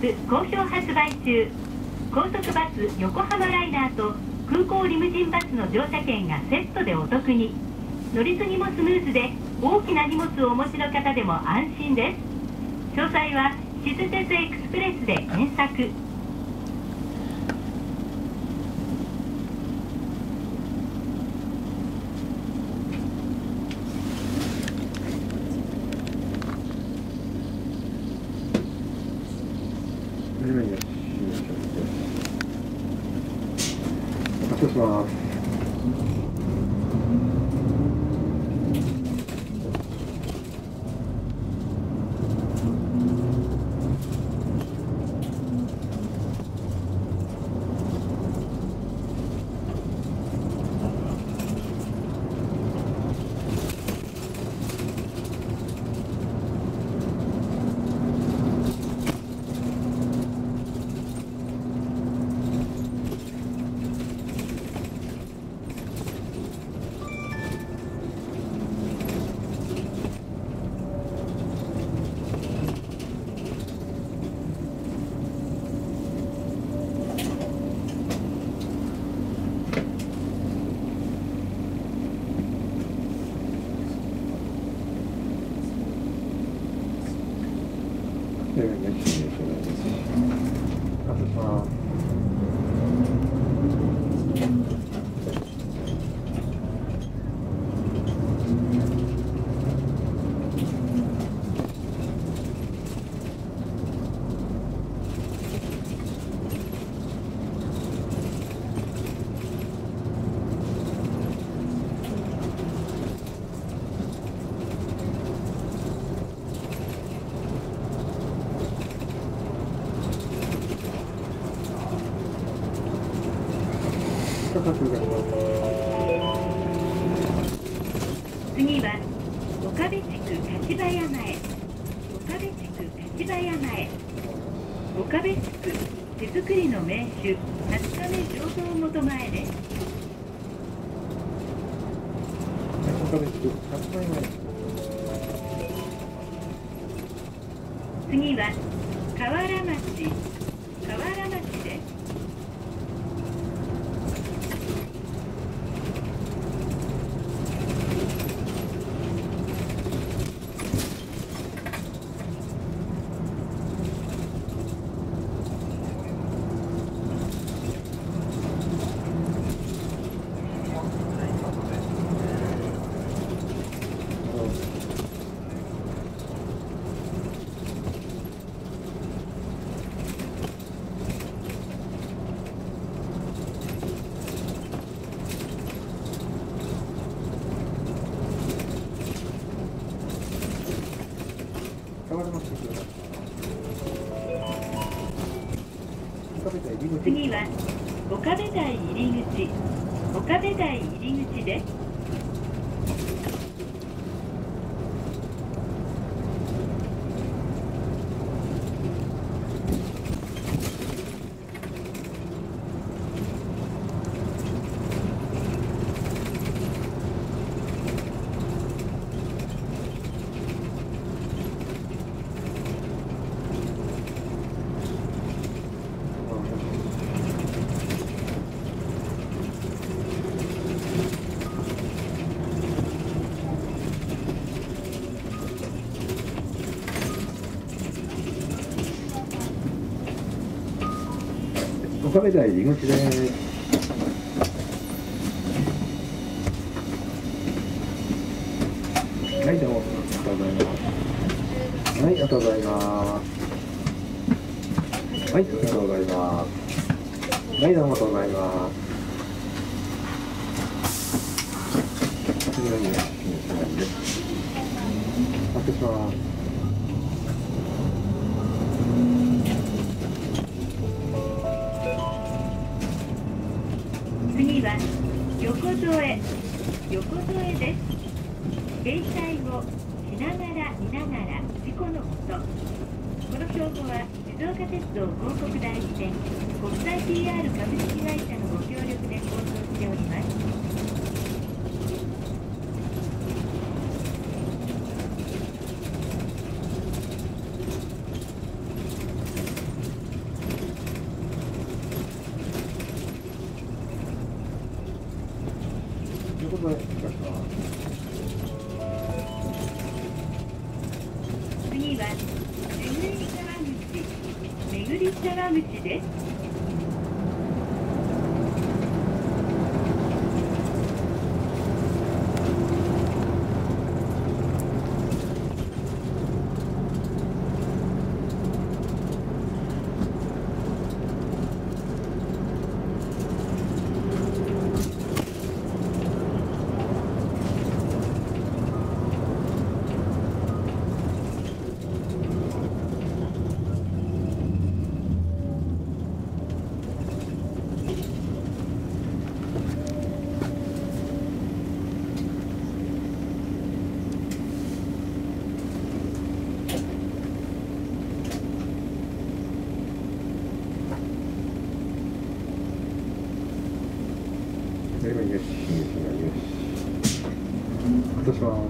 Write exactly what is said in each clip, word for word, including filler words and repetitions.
好評発売中。高速バス横浜ライナーと空港リムジンバスの乗車券がセットでお得に。乗り継ぎもスムーズで、大きな荷物をお持ちの方でも安心です。詳細はしず鉄エクスプレスで検索。 発車します。 次は岡部地区柏山へ。岡部地区柏山へ。岡部地区手作りの名酒春雨醸造元前です。 岡部地区柏山へ。 次は河原町河原町です。次は岡部台入り口岡部台入り口です。 岡部台入り口です。はい、どうも、ありがとうございます。はい、ありがとうございます。はい、ありがとうございます。はい、どうもありがとうございます。次の日は、次です。発車します。 次は横添横添です。携帯をしながら見ながら事故のこと。この標語は静岡鉄道広告代理店国際 ピーアール 株式会社のご協力で放送しております。 はい、お願いします。 次は巡り沢口、巡り沢口です。 よし、よし、よし。落とします。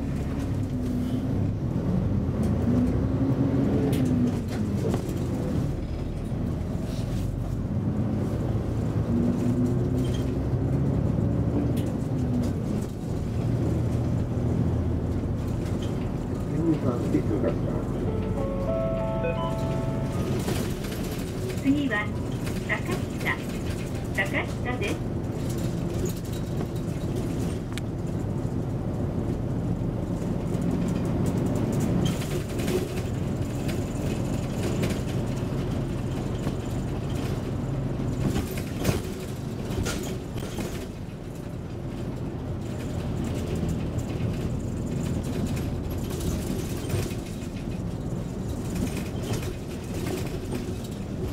次は坂下、坂下です。